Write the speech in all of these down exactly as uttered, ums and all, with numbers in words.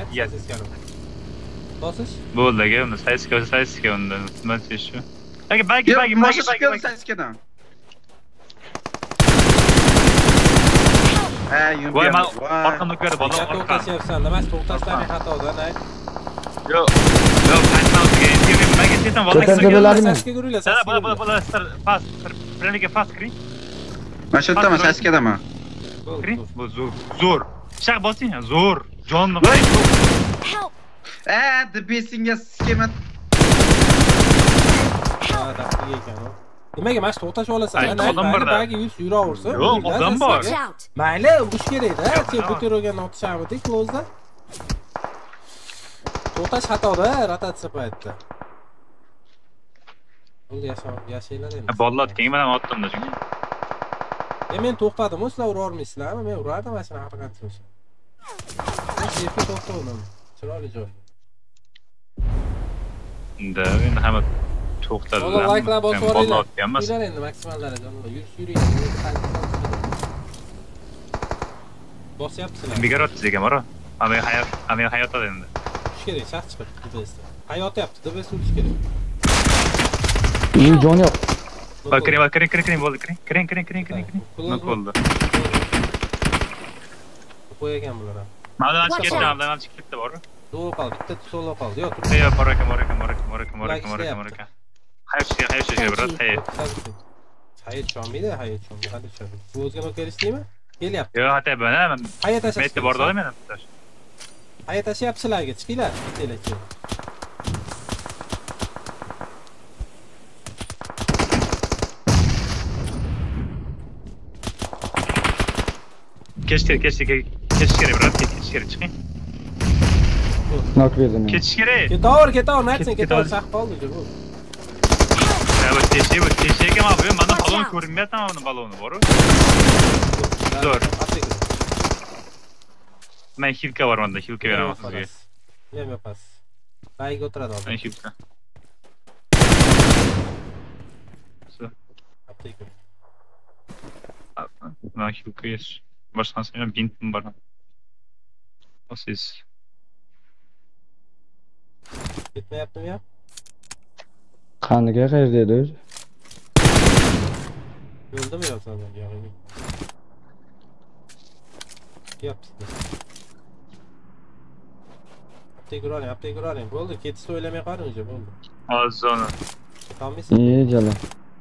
Mayli, sessiz bosish. Bo'ldi aka, unda sayska, sayska unda. Nima deyish shu? Aka, bagi, Yo'q, bagi, bagi, mashina bagi, keldi bagi. sayskadan. Ha, yum. Voy, men orqamda ko'rdi, bola Aka orqam. to'xtashyapsan, nima to'xtashlarning xatodan, ay. Yo'q. Yo'q, qaytmasiga. Endi men ketdim, vola Ko'tarib bo'ladimi? Sasga guringlar, Sara, sasga bola, bola, guringlar. bola, star, fast, biringa fast kiring. Mana shu yerdaman, sayskadaman. Kiring. Bu zo'r, zo'r. Shaq bosing, zo'r. Jonni Voy. Help! Ha, debesingga skema. Ha, taqiga ekan u. Nimaga mana shu to'xtashib olasan? Ay, Ana, odam borda. bagi yuz yuraversin. Yo'q, odam bor. Watch out! Mayli, urish kerak-da. Sen butergan otishamiz close-da. To'xtash xatoda, rotatsiya paytida. Bo'ldi, yashanglar endi. Bolalar keyin men otdim-da chunki. E men to'xtadim, sizlar ura olmaysizlarmi? Men urardim mashina haqiqat bo'lsa. Men sefga to'xtadim. Chiroyli joy. Unda endi hamma to'xtadi. Bola like'lar bosib yuboringlar. Emas. Yurlar endi maksimal darajada. Yurish yuring. Bosyapsizlar. Migarat degan bor. Amay hayot, amay hayotda endi. Urish kerak, shaxt chiqib debesda. Hayot yapti, debesda urish kerak. Uy, jon yo'q. Bak, kiring, bak, kiring, kiring, kiring, bo'ldi, kiring, kiring, kiring, kiring, kiring, kiring. Nima bo'ldi? Qo'yagan bular ham. Mana chiqib ketdi, mana chiqib ketdi bor. To'g'ri qoldi, bitta so'lda qoldi. Yo'q, Ey, bor ekan, bor ekan, bor ekan, bor ekan, bor ekan, bor ekan, bor ekan. Hayot, hayot shishga birat, hayot. Hayat chonmaydi, hayat chonmaydi. Qanday tushadi? Bu o'zga nima kelishdimi? Kelyapti. Yo'q, hatta bana Hayat tashlash. metda bor doim meni tutash. Hayat tashyapsizlarga, chiqinglar, bittalarga. Kech kerak, kech kerak, kech kerak, birat, kech kerak, chiqing. Nok berdim. Ketaver, Ketish kerak. ketaver, aytsin, Ket- ketaver, ketaver. saq qoldi bu. Ya bu teshi, bu teshi ekan, mana bu mana balon ko'rinmayapti, mana buni baloni bor-ku. Zo'r. Men hilka bor menda, hilka beraman sizga. Nima yapasiz? Bayiga o'tiradi hozir. Men hilka. Apteka. Men hilka yes. Boshqasi ham bintim bor. Siz Ketmayaptimi ya? Qaniga qayerda edi o'zi? Yo'ldami yo sendan yo'q. Yapsizlar. Apteka oling, apteka oling. Bo'ldi, ketishni o'ylamay qoling o'zi, bo'ldi. ozona. Ketolmaysiz. İyi jala.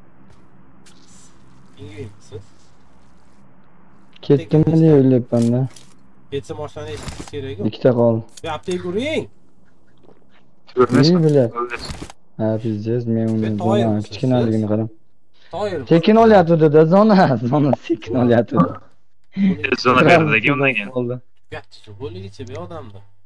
Ingiysiz. Ketdim mi diye o'ylayapman da. Ketsa mashinani eshitish kerak-ku. Ikkita qol. Ya apteka uring. İyi bile. O'ldi. Ha, bizdes men Ben uni toyir zona misiniz kichkinaligini qarang. Toyir. Sekin olyapti da zona, zona sekin olyapti. Zona berdagi undan keyin. Oldu. Gapchi, bo'ligicha be odamda.